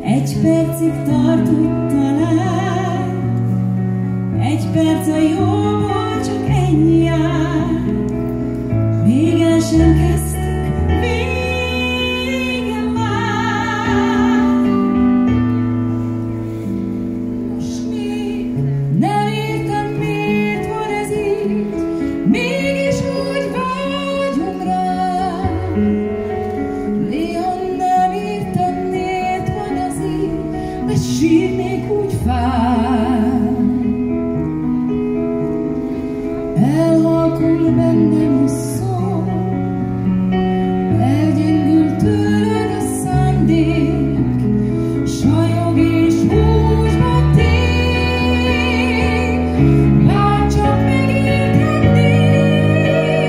Egy percig tartott talán, egy perc a jóból, csak ennyi jár. Még el sem kezdtük, vége már. Most még nem értem, miért van ez így, mégis úgy vágyom rá. Néha nem értem, miért van ez így, de sírnék úgy fáj. Elhalkul bennem a szó, elgyengül tőled a szándék, sajog és húsba tég, bár csak megérthetnék.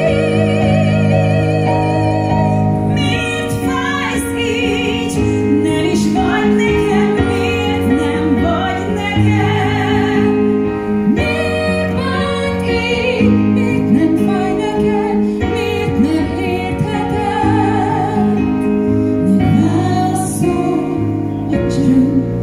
Miért fájsz így? Nem is vagy nekem, miért nem vagy nekem? Miért bánt így? Miért nem fáj neked? Miért nem értheted? Ne válaszolj a csönd.